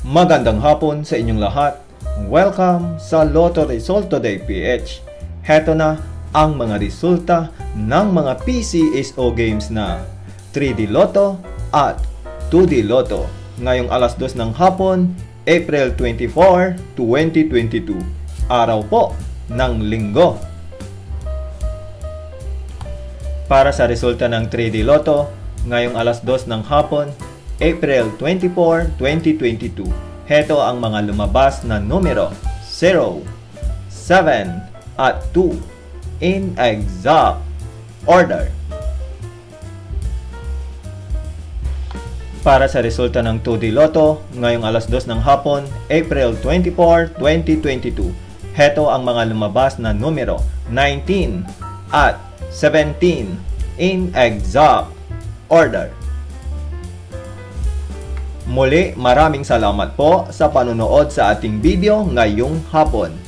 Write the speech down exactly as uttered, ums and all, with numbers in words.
Magandang hapon sa inyong lahat. Welcome sa Lotto Result Today P H. Heto na ang mga resulta ng mga Pcso games na three D Lotto at two D Lotto ngayong alas dos ng hapon, April twenty-fourth, twenty twenty-two. Araw po ng linggo. Para sa resulta ng three D Lotto ngayong alas dos ng hapon, April twenty-fourth, twenty twenty-two. Heto ang mga lumabas na numero zero, seven, at two in exact order. Para sa resulta ng two D Lotto ngayong alas dos ng hapon, April twenty-fourth, twenty twenty-two. Heto ang mga lumabas na numero nineteen at seventeen in exact order. Muli, maraming salamat po sa panonood sa ating video ngayong hapon.